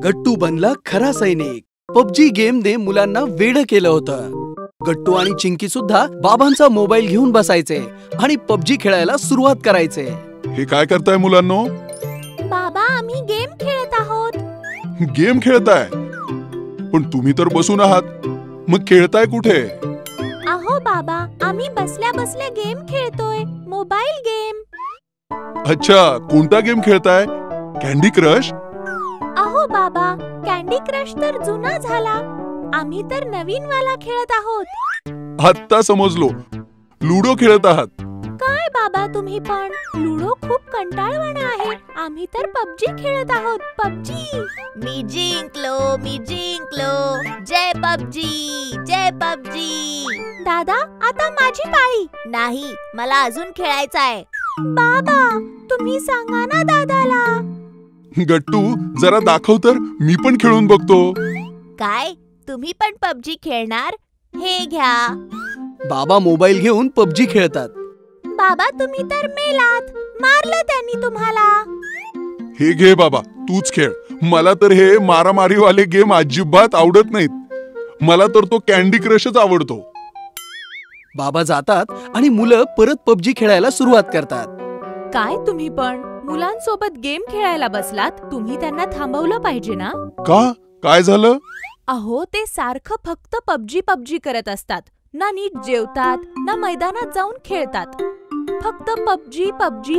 गट्टू बनला खरा सैनिक. पबजी गेमने मुलांना वेड केलं होतं. गट्टू आणि चिंकी सुद्धा बाबांचा मोबाईल घेऊन बसायचे आणि पबजी खेळायला सुरुवात करायचे. हे काय करताय मुलांनो? बाबा, आम्ही गेम खेळत आहोत. गेम खेळताय? पण तुम्ही तर बसून आहात, मग खेळताय कुठे? अहो बाबा, आम्ही बसल्या बसल्या गेम खेळतोय, मोबाईल गेम. अच्छा, कोणता गेम खेळताय? Candy crush? अहो बाबा, कॅन्डी क्रश तर जुना झाला. आम्ही तर नवीन वाला खेळत आहोत. आत्ता समजलो, लुडो खेळत आहात. काय बाबा, तुम्ही पण? लुडो खूप कंटाळवाणा आहे. आम्ही तर पबजी खेळत आहोत. पबजी. मी जिंकलो. जय पबजी, जय पबजी. दादा, आता माझी पाळी. नाही, मला अजून खेळायचं आहे. बाबा, तुम्ही सांगा ना दादाला. गट्टू, जरा दाखव तर, मी पण खेळून बघतो. काय, तुम्ही पण पबजी खेळणार? हे घ्या. बाबा मोबाईल घेऊन पबजी खेळतात. बाबा, तुम्ही तर मेलात. मारलं त्यांनी तुम्हाला. हे घे बाबा, तूच खेळ. मला तर हे मारामारीवाले गेम अजिबात आवडत नाहीत. मला तर तो कॅन्डी क्रशच आवडतो. बाबा जातात आणि मुलं परत पबजी खेळायला सुरुवात करतात. काय तुम्ही पण मुलांसोबत गेम खेळायला बसलात? तुम्ही त्यांना थांबवलं पाहिजे ना. का? काय झालं? अहो, ते सारखं फक्त पबजी करत असतात. ना नीट जेवतात, ना मैदानात जाऊन खेळतात. फक्त पबजी.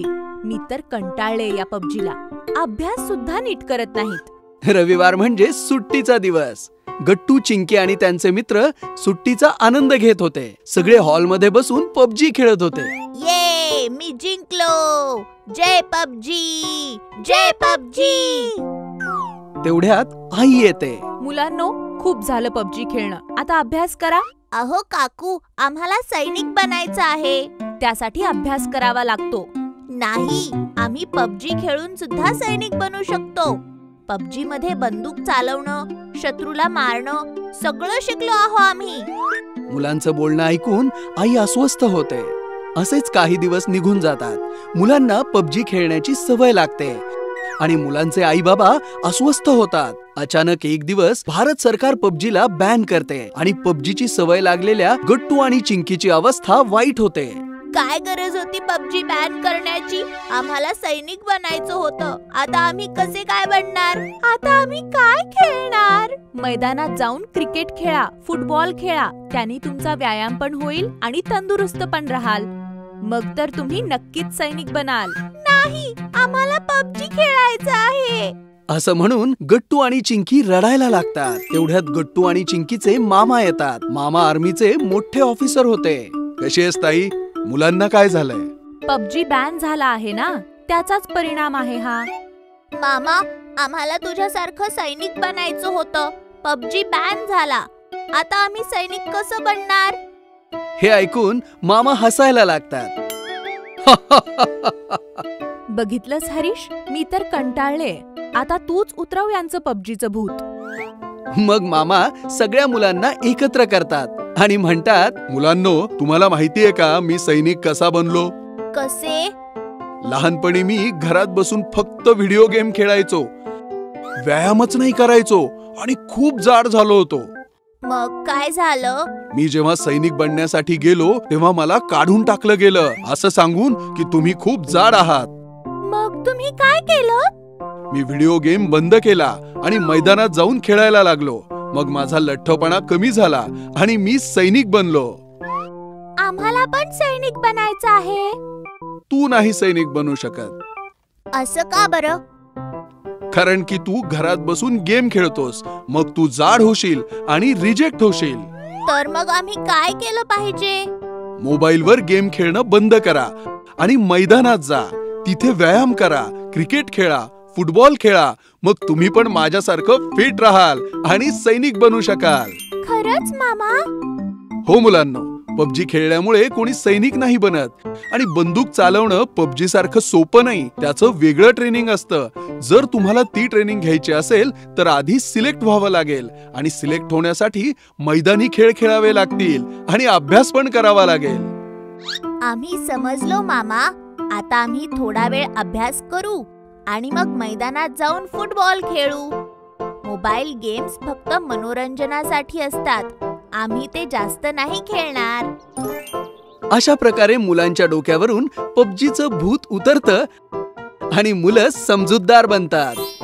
मी तर कंटाळले या पबजीला. अभ्यास सुद्धा नीट करत नाहीत. रविवार म्हणजे सुट्टीचा दिवस. गट्टू, चिंकी आणि त्यांचे मित्र सुट्टीचा आनंद घेत होते. सगळे हॉलमध्ये बसून पबजी खेळत होते. ये, मी जिंकलो. जय पबजी, जय पबजी. तेवढ्यात आई येते. मुलांनो, खूप झालं पबजी खेळणं. आता अभ्यास करा. अहो काकू, आम्हाला सैनिक बनायचं आहे. त्यासाठी अभ्यास करावा लागतो. नाही, आम्ही पबजी खेळून सुद्धा सैनिक बनू शकतो. पबजी मध्ये बंदूक चालवणं, शत्रूला मारणं सगळं शिकलो आहो आम्ही. मुलांचं बोलणं ऐकून आई अस्वस्थ होते. असेच काही दिवस निघून जातात. मुलांना पबजी खेळण्याची सवय लागते आणि मुलांचे आई बाबा अस्वस्थ होतात. अचानक एक दिवस भारत सरकार पबजीला बॅन करते आणि पबजीची सवय लागलेल्या गट्टू आणि चिंकीची अवस्था वाईट होते. काय गरज होती पबजी बॅन करण्याची? आम्हाला सैनिक बनायचं होतं. आता आम्ही कसे काय बनणार? आता आम्ही काय खेळणार? मैदानात जाऊन क्रिकेट खेळा, फुटबॉल खेळा. त्याने तुमचा व्यायाम पण होईल आणि तंदुरुस्त पण राहाल. मग तर तुम्ही नक्कीच सैनिक बनाल. नाही, आम्हाला पबजी खेळायचं आहे. असं म्हणून गट्टू आणि चिंकी रडायला लागतात. तेवढ्यात गट्टू आणि चिंकीचे मामा येतात. मामा आर्मीचे मोठे ऑफिसर होते. कशी आहेस ताई? मुलांना काय झालंय? पबजी बॅन झाला आहे ना, त्याचाच परिणाम आहे हा. मामा, आम्हाला तुझ्यासारखं सैनिक बनायचं होतं. पबजी बॅन झाला. आता आम्ही सैनिक कसं बनणार? हे ऐकून मामा हसायला लागतात. बघितलंस हरीश, मी तर कंटाळले. आता तूच उतरव यांचं पबजीचं भूत. मग मामा सगळ्या मुलांना एकत्र करतात आणि म्हणतात, मुलांनो, तुम्हाला माहितीये का मी सैनिक कसा बनलो? कसे? लहानपणी मी घरात बसून फक्त व्हिडिओ गेम खेळायचो, व्यायामच नाही करायचो आणि खूप जाड झालो होतो. मग काय झालं? मी जेव्हा सैनिक बनण्यासाठी गेलो तेव्हा मला काढून टाकलं गेलं, असं सांगून की तुम्ही खूप जाड आहात. मग तुम्ही काय केलं? मी व्हिडिओ गेम बंद केला आणि मैदानात जाऊन खेळायला लागलो. मग माझा लठ्ठपणा कमी झाला आणि मी सैनिक बनलो. आम्हाला पण सैनिक बनायचं आहे. तू नाही सैनिक बनू शकत. असं का बरं? कारण की तू घरात बसून गेम खेळतोस. मग तू जाड होशील आणि रिजेक्ट होशील. तर मग आम्ही काय केलं पाहिजे? मोबाईलवर गेम खेळणं बंद करा आणि मैदानात जा. तिथे व्यायाम करा, क्रिकेट खेळा, फुटबॉल खेळा. मग तुम्ही पण माझ्यासारखं फिट राहाल आणि सैनिक बनू शकाल. खरंच मामा? हो मुलांनो, पबजी खेळल्यामुळे कोणी सैनिक नाही बनत आणि बंदूक चालवणं पबजी सारखं सोपं नाही. त्याचं वेगळं ट्रेनिंग असतं. जर तुम्हाला ती ट्रेनिंग घ्यायची असेल तर आधी सिलेक्ट व्हावं लागेल आणि सिलेक्ट होण्यासाठी मैदानी खेळ खेळावे लागतील आणि अभ्यास पण करावा लागेल. आम्ही समजलो मामा. आता आम्ही थोडा वेळ अभ्यास करू आणि मग मैदानात जाऊन फुटबॉल खेळू. मोबाईल गेम्स फक्त मनोरंजनासाठी असतात. आम्ही ते जास्त नाही खेळणार. अशा प्रकारे मुलांच्या डोक्यावरून पबजीचं भूत उतरतं आणि मुलं समजूतदार बनतात.